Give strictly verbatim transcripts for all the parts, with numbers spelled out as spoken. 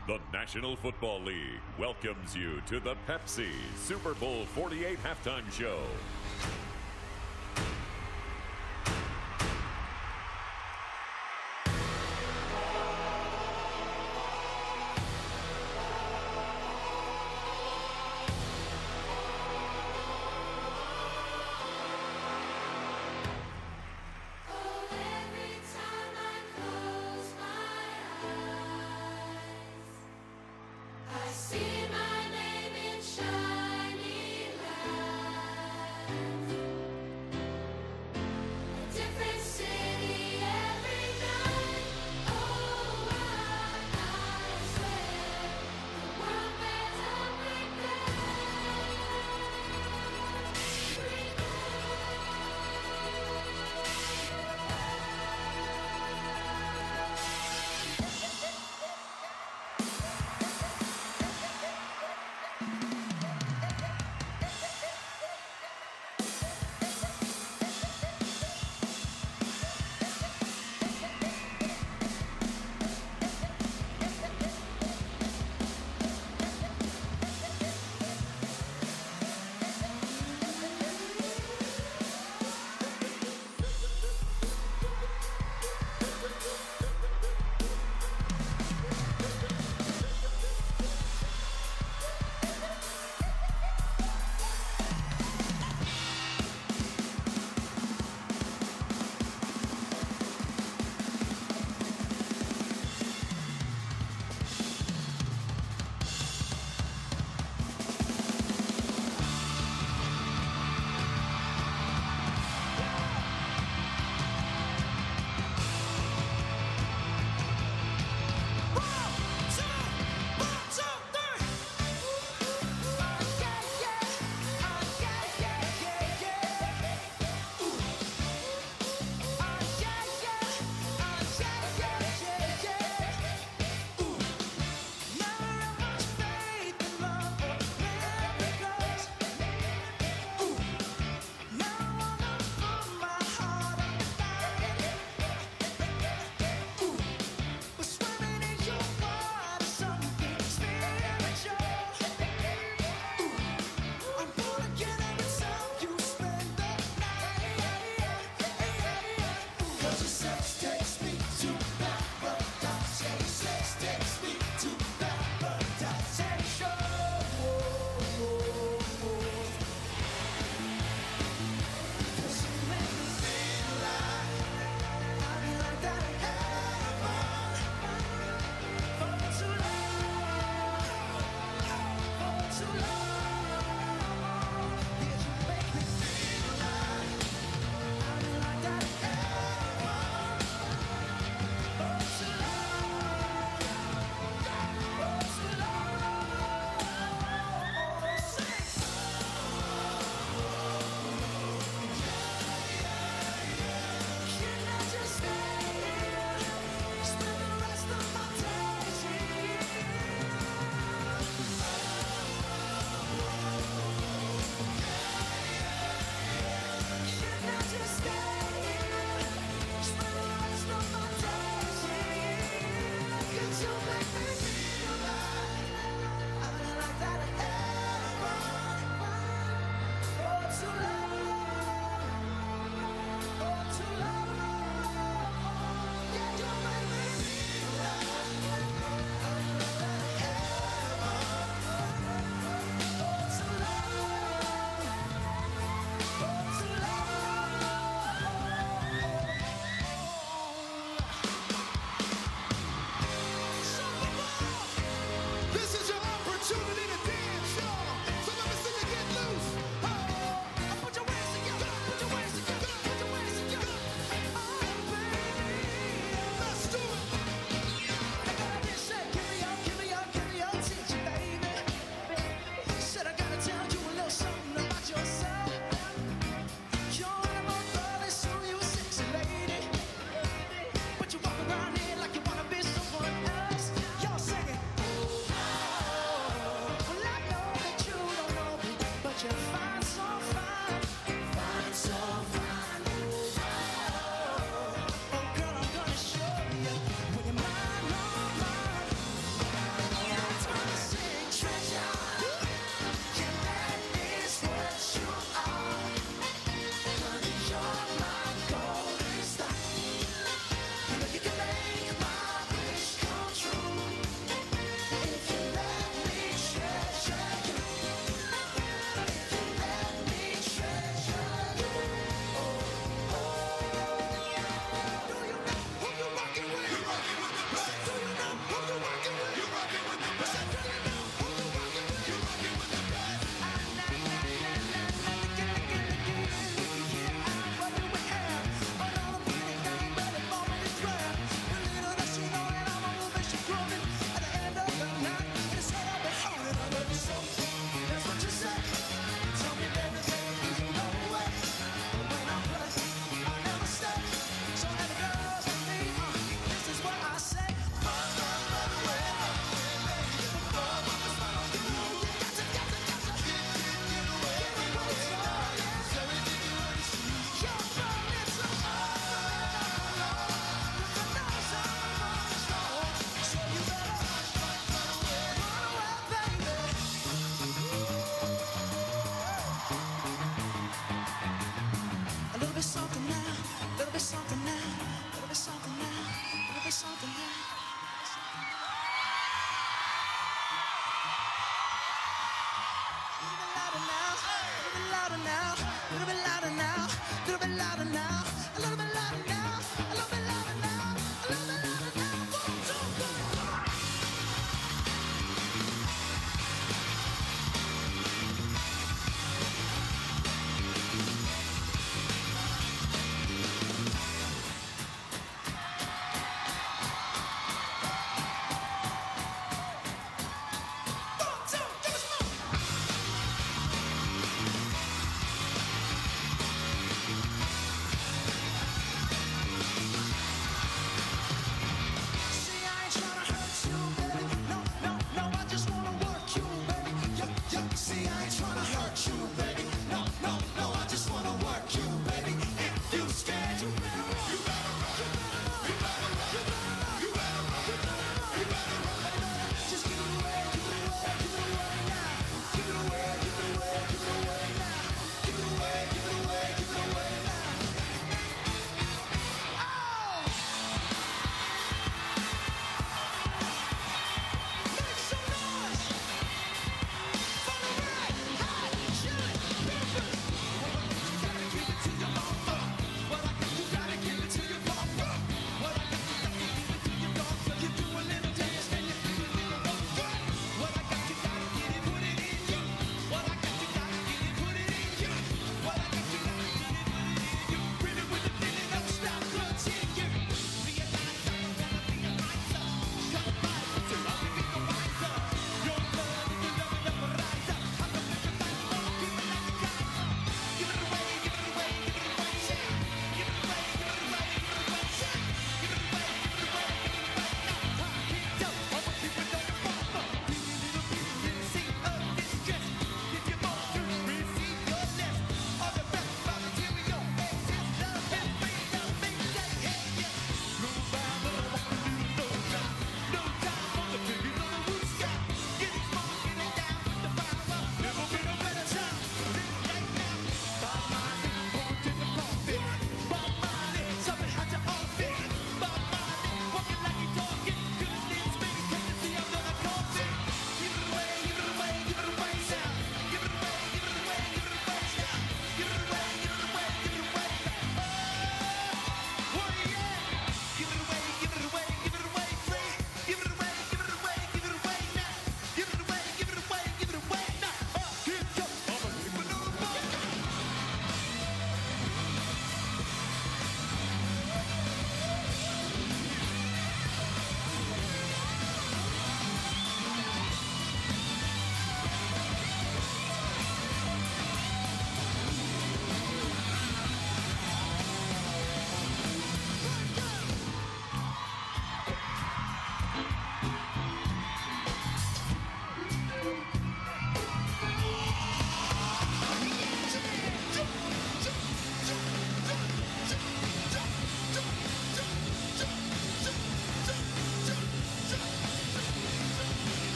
The National Football League welcomes you to the Pepsi Super Bowl forty-eight halftime show. See my name in shining lights.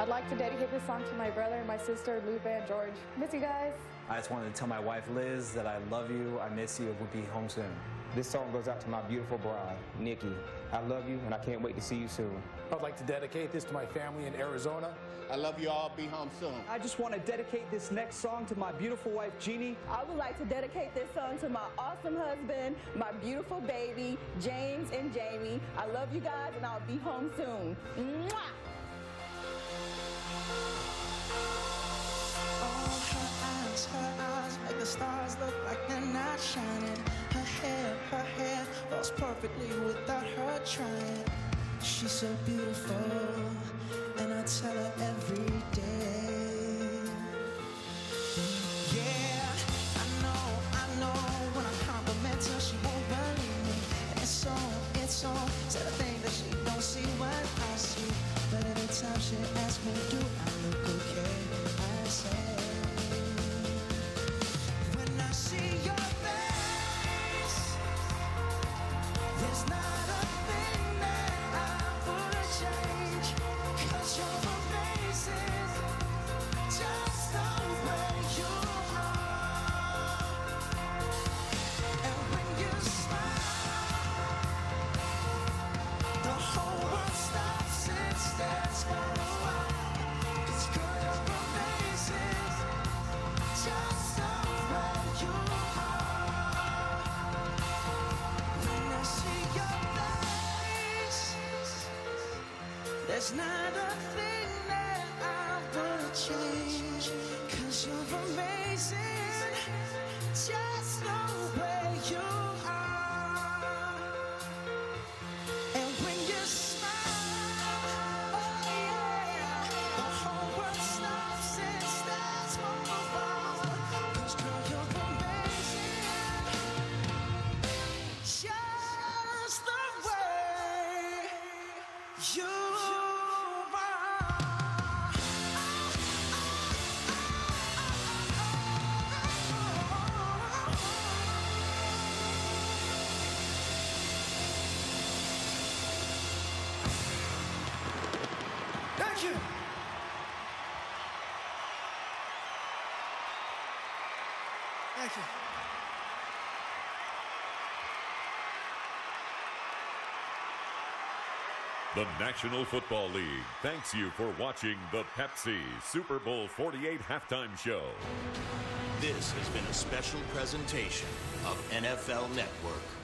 I'd like to dedicate this song to my brother and my sister, Lupe and George. Miss you guys. I just wanted to tell my wife, Liz, that I love you, I miss you, we'll be home soon. This song goes out to my beautiful bride, Nikki. I love you, and I can't wait to see you soon. I'd like to dedicate this to my family in Arizona. I love you all. Be home soon. I just want to dedicate this next song to my beautiful wife, Jeannie. I would like to dedicate this song to my awesome husband, my beautiful baby, James and Jamie. I love you guys, and I'll be home soon. Mwah! Her eyes make the stars look like they're not shining. Her hair, her hair falls perfectly without her trying. She's so beautiful, and I tell her every day. Yeah, I know, I know, when I compliment her, she won't believe me. And it's on, it's on, said a thing that she don't see what I see. But every time she asks me, do I look okay, I say, see your face. There's not a thing that I would change, 'cause you're amazing, just the way you are. And when you smile, the whole world stops and stares for a while. 'Cause girl, you're amazing, just the way you are. When I see your face, there's not a thing that I would change, 'cause you're amazing, just the way you are. And when you smile, oh yeah, the whole world stops and stares for a while. 'Cause girl, you're amazing, just the way you are. Thank you. Thank you. The National Football League thanks you for watching the Pepsi Super Bowl forty-eight halftime show. This has been a special presentation of N F L Network.